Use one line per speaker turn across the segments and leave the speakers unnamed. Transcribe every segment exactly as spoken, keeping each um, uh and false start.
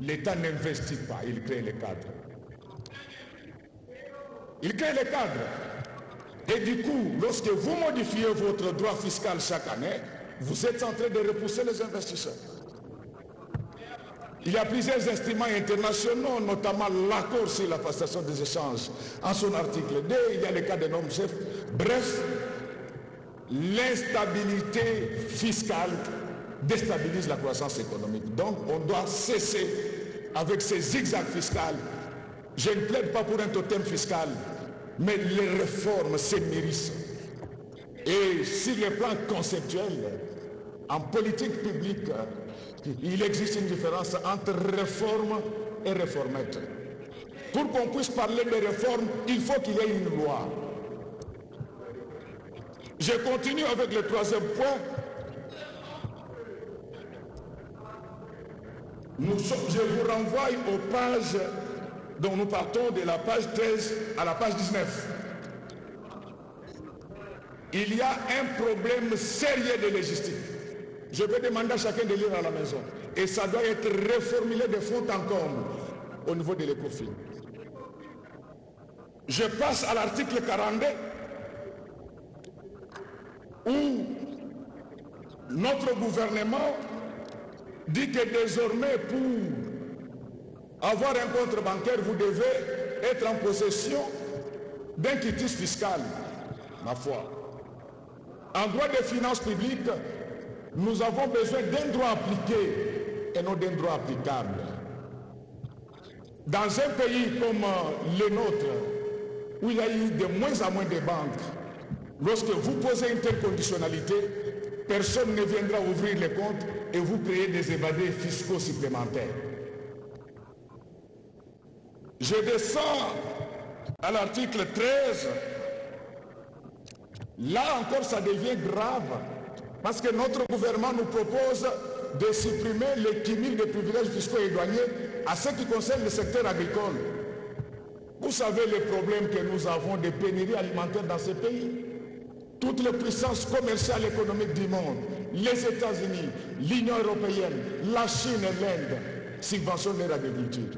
l'État n'investit pas, il crée les cadres. Il crée les cadres. Et du coup, lorsque vous modifiez votre droit fiscal chaque année, vous êtes en train de repousser les investisseurs. Il y a plusieurs instruments internationaux, notamment l'accord sur la facilitation des échanges. En son article deux, il y a le cas des normes chefs. Bref, l'instabilité fiscale déstabilise la croissance économique. Donc, on doit cesser avec ces zigzags fiscaux. Je ne plaide pas pour un totem fiscal, mais les réformes s'émérissent. Et sur le plan conceptuel, en politique publique, il existe une différence entre réforme et réformette. Pour qu'on puisse parler de réforme, il faut qu'il y ait une loi. Je continue avec le troisième point. Nous sommes, je vous renvoie aux pages dont nous partons de la page treize à la page dix-neuf. Il y a un problème sérieux de logistique. Je vais demander à chacun de lire à la maison. Et ça doit être reformulé de fond en comble au niveau de l'Ecofin. Je passe à l'article quarante-deux où notre gouvernement dit que désormais pour avoir un compte bancaire, vous devez être en possession d'un quitus fiscal. Ma foi. En droit des finances publiques, nous avons besoin d'un droit appliqué et non d'un droit applicable. Dans un pays comme le nôtre, où il y a eu de moins en moins de banques, lorsque vous posez une telle conditionnalité, personne ne viendra ouvrir les comptes et vous créez des évadés fiscaux supplémentaires. Je descends à l'article treize. Là encore, ça devient grave. Parce que notre gouvernement nous propose de supprimer le cumul de privilèges fiscaux et douaniers à ce qui concerne le secteur agricole. Vous savez les problèmes que nous avons de pénurie alimentaire dans ce pays. Toutes les puissances commerciales et économiques du monde, les États-Unis, l'Union européenne, la Chine et l'Inde subventionnent leur agriculture.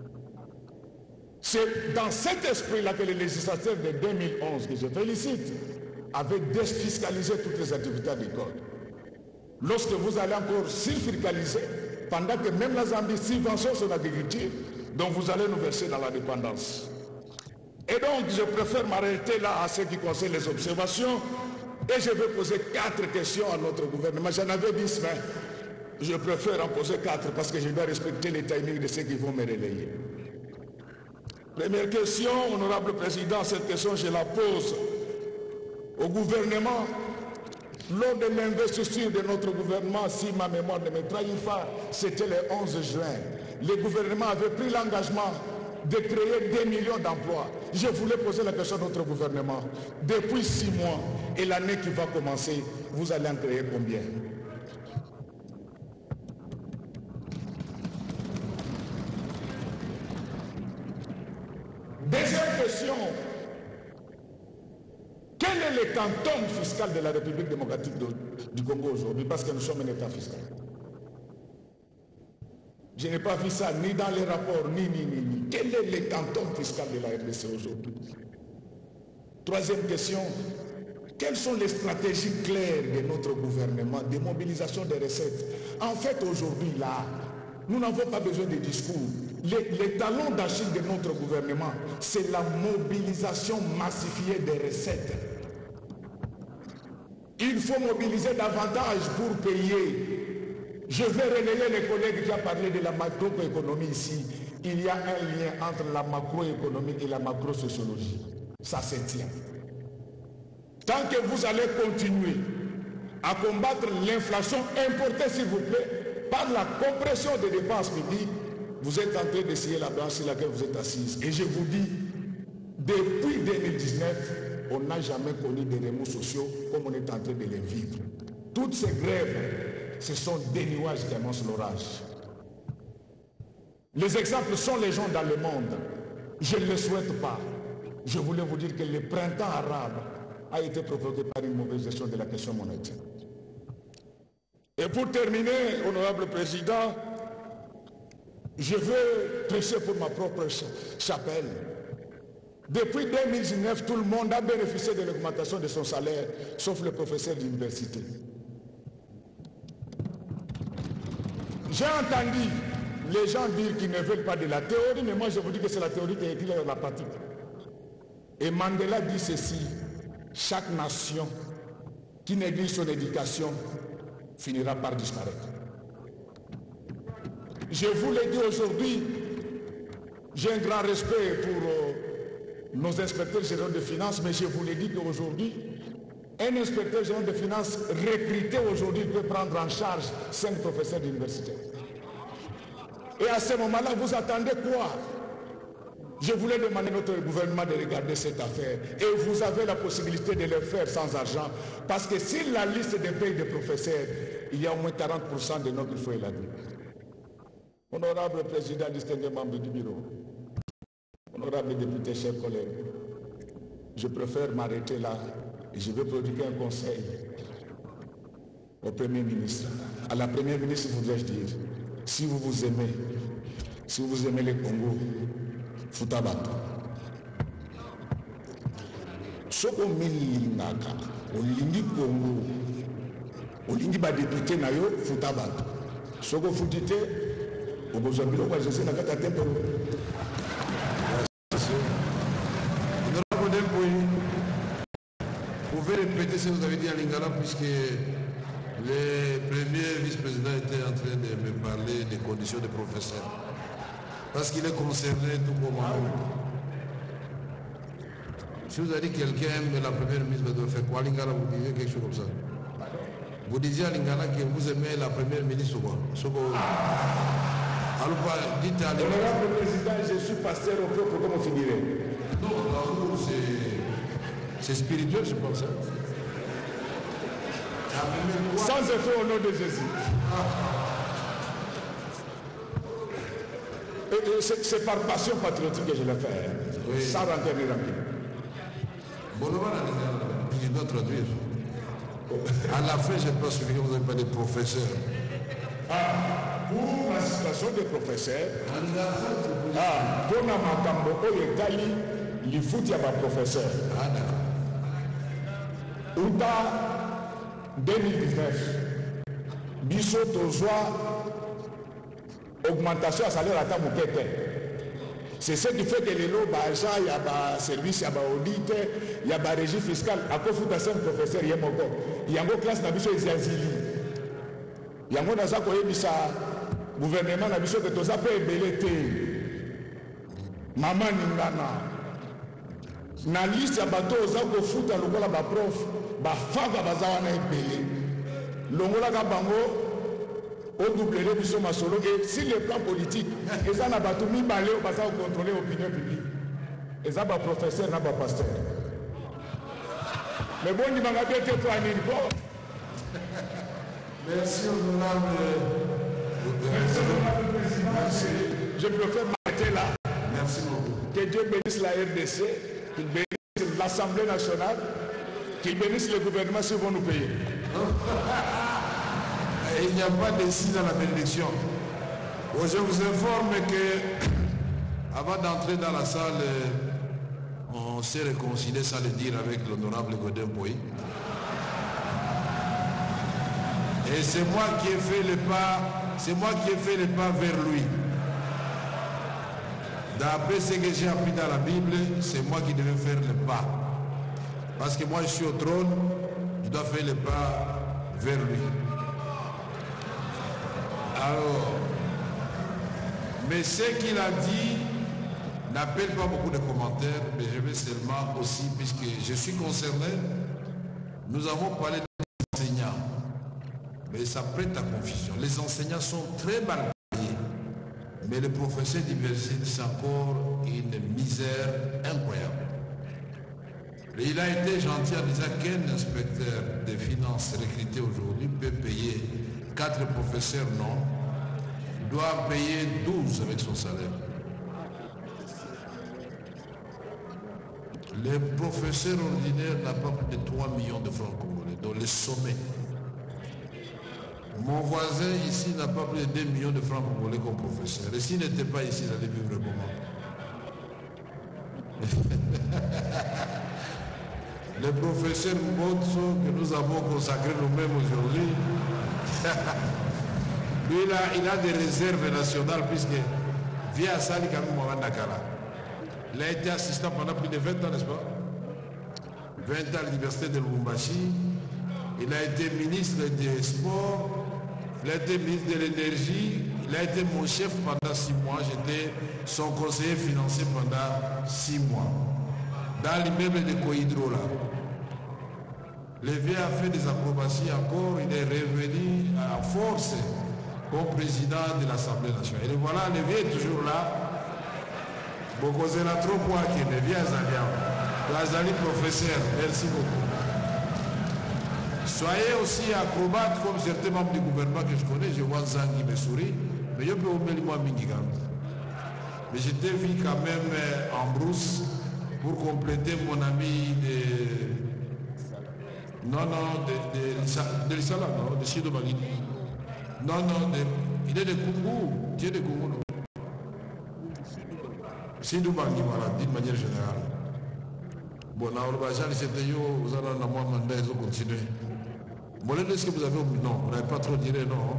C'est dans cet esprit-là que le législateur de deux mille onze, que je félicite, avait défiscalisé toutes les activités agricoles. Lorsque vous allez encore surfiscaliser, pendant que même la Zambie subventionne son agriculture, donc vous allez nous verser dans la dépendance. Et donc, je préfère m'arrêter là à ce qui concerne les observations et je vais poser quatre questions à notre gouvernement. J'en avais dix, mais je préfère en poser quatre parce que je dois respecter les timings de ceux qui vont me relayer. Première question, honorable président, cette question je la pose au gouvernement. Lors de l'investiture de notre gouvernement, si ma mémoire ne me trahit pas, c'était le onze juin. Le gouvernement avait pris l'engagement de créer des millions d'emplois. Je voulais poser la question à notre gouvernement. Depuis six mois et l'année qui va commencer, vous allez en créer combien? Deuxième question. Quel est le quantum fiscal de la République démocratique de, du Congo aujourd'hui? Parce que nous sommes un État fiscal. Je n'ai pas vu ça ni dans les rapports, ni, ni, ni, ni. Quel est le quantum fiscal de la R D C aujourd'hui? Troisième question. Quelles sont les stratégies claires de notre gouvernement de mobilisation des recettes? En fait, aujourd'hui, là, nous n'avons pas besoin de discours. Les, les talons d'Achille de notre gouvernement, c'est la mobilisation massifiée des recettes. Il faut mobiliser davantage pour payer. Je vais relayer les collègues qui ont parlé de la macroéconomie ici. Il y a un lien entre la macroéconomie et la macrosociologie. Ça se tient. Tant que vous allez continuer à combattre l'inflation importée, s'il vous plaît, par la compression des dépenses publiques, vous êtes en train d'essayer la branche sur laquelle vous êtes assise. Et je vous dis, depuis deux mille dix-neuf, on n'a jamais connu des remous sociaux comme on est en train de les vivre. Toutes ces grèves, ce sont des nuages qui annoncent l'orage. Les exemples sont les gens dans le monde. Je ne le souhaite pas. Je voulais vous dire que le printemps arabe a été provoqué par une mauvaise gestion de la question monétaire. Et pour terminer, honorable président, Je veux prêcher pour ma propre chapelle. Depuis deux mille dix-neuf, tout le monde a bénéficié de l'augmentation de son salaire, sauf le professeur d'université. J'ai entendu les gens dire qu'ils ne veulent pas de la théorie, mais moi je vous dis que c'est la théorie qui est écrite dans la pratique. Et Mandela dit ceci: chaque nation qui néglige son éducation finira par disparaître. Je vous l'ai dit aujourd'hui, j'ai un grand respect pour euh, nos inspecteurs généraux de finances, mais je vous l'ai dit qu'aujourd'hui, un inspecteur général de finances recruté aujourd'hui peut prendre en charge cinq professeurs d'université. Et à ce moment-là, vous attendez quoi? Je voulais demander à notre gouvernement de regarder cette affaire. Et vous avez la possibilité de le faire sans argent. Parce que si la liste des pays de professeurs, il y a au moins quarante pour cent de nos qu'il faut élaguer. Honorable Président, distingué membre du bureau, honorable député, chers collègues, je préfère m'arrêter là et je vais prodiguer un conseil au Premier ministre. À la Première ministre, voudrais-je dire, si vous vous aimez, si vous aimez le Congo, Futabato. Soko milingaka, olingi Congo, olingi ba député na yo Futabato. Soko futite, obozambilo kwa jese na kata tempo.
Vous pouvez répéter ce que vous avez dit à Lingala, puisque le premier vice-président était en train de me parler des conditions des professeurs. Parce qu'il est concerné tout comme moi. Si vous avez dit quelqu'un aime la première ministre doit faire quoi, Lingala, vous disiez quelque chose comme ça. Vous disiez à Lingala que vous aimez la première ministre ou quoi? Alors, dites à Lingala.
Honorable Président, je suis pasteur au peuple, comment vous direz?
Non, c'est spirituel, je pense.
Sans effet au nom de Jésus. C'est par passion patriotique que je le fais. Oui. Sans rentrer dans la vie.
Bon, je dois traduire. À la fin, je ne sais pas suffire que vous n'avez pas de professeurs.
Ah, pour la situation des professeurs, ah, pour la matambo, il y a il faut qu'il y ait un professeur.
Ah, d'accord.
Outa deux mille dix-neuf, biso tozwa augmentation à salaire à Tamukete. C'est ce qui fait que les lots, il y a un service, il y a un audit, il y a une régie fiscale. À quoi faut un professeur, il y a une classe dans biso Eziazili. Il y a un dans ça gouvernement dans biso que tout ça peut ébelleter. Maman Ningana. Na liste ya bato oza kofuta lokola ba prof ba faka bazawa na ebele longola ka bango o doublere biso masolo et si le plan politique eza na bato mibale o baza contrôler opinion publique eza ba professeur na ba pasteur mais bon ndimanga bien te toi nini bon.
Merci honorable.
Merci honorable président. Merci. Je préfère m'arrêter là.
Merci beaucoup.
Que Dieu bénisse la R D C. Qu'il bénisse l'Assemblée nationale, qu'il bénisse le gouvernement s'ils vont nous payer.
Il n'y a pas de si dans la bénédiction. Bon, je vous informe que avant d'entrer dans la salle, on s'est réconcilié, ça le dire, avec l'honorable Godin Boy. Et c'est moi qui ai fait le pas, c'est moi qui ai fait le pas vers lui. D'après ce que j'ai appris dans la Bible, c'est moi qui devais faire le pas. Parce que moi je suis au trône, je dois faire le pas vers lui. Alors, mais ce qu'il a dit n'appelle pas beaucoup de commentaires, mais je vais seulement aussi, puisque je suis concerné, nous avons parlé des enseignants, mais ça prête à confusion. Les enseignants sont très mal. Mais le professeur d'université, c'est encore une misère incroyable. Et il a été gentil en disant qu'un inspecteur des finances recruté aujourd'hui peut payer quatre professeurs, non, doit payer douze avec son salaire. Le professeur ordinaire n'a pas plus de trois millions de francs congolais, dans le sommet. Mon voisin ici n'a pas plus de deux millions de francs pour voler comme professeur. Et s'il n'était pas ici, il allait vivre comment? Le professeur Mbotso que nous avons consacré nous-mêmes aujourd'hui, lui il a, il a des réserves nationales puisque via Sali Kamou Nakala. Il a été assistant pendant plus de vingt ans, n'est-ce pas? vingt ans à l'université de Lubumbashi. Il a été ministre des Sports, il a été ministre de l'Énergie, il a été mon chef pendant six mois, j'étais son conseiller financier pendant six mois. Dans l'immeuble de Cohydro là. Le vieux a fait des acrobaties encore, il est revenu à force comme président de l'Assemblée nationale. Et voilà, le vieux est toujours là. Beaucoup de trop quoi que le vieux Azalian. L'Azali professeur, merci beaucoup. Soyez aussi acrobate comme certains membres du gouvernement que je connais. Je vois Zang qui me sourit, mais je peux vous mettre moi Mingigan. Mais j'étais vu quand même en brousse pour compléter mon ami de. Non, non, de, de, de l'Isala, non, de Chido Bagini. Non, non, de, il est de Kungu. Tu es de Kungu, non? Chido Bagini, voilà, d'une manière générale. Bon, là, on va dire, c'était yo, vous allez en avoir mandat, ils ont continué. Bon, est-ce que vous avez oublié? Non, vous n'avez pas trop dit non.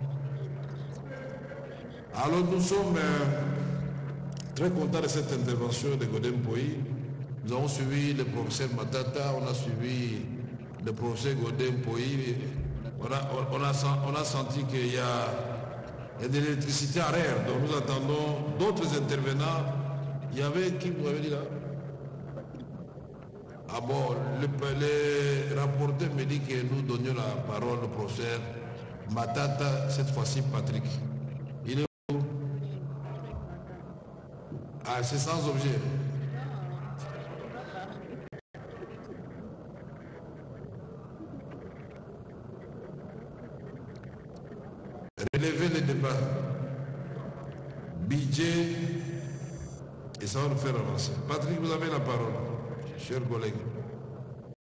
Alors, nous sommes euh, très contents de cette intervention de Godem Poyi. Nous avons suivi le professeur Matata, on a suivi le professeur Godem Poyi. On a, on, a, on a senti qu'il y a, il y a de l'électricité à rare. Donc, nous attendons d'autres intervenants. Il y avait, qui vous avez dit là? Ah bon, le, le rapporteur me dit que nous donnions la parole au professeur Matata, cette fois-ci Patrick. Il est où? Ah, c'est sans objet. Relevez le débat. Budget, et ça va nous faire avancer. Patrick, vous avez la parole, chers collègues.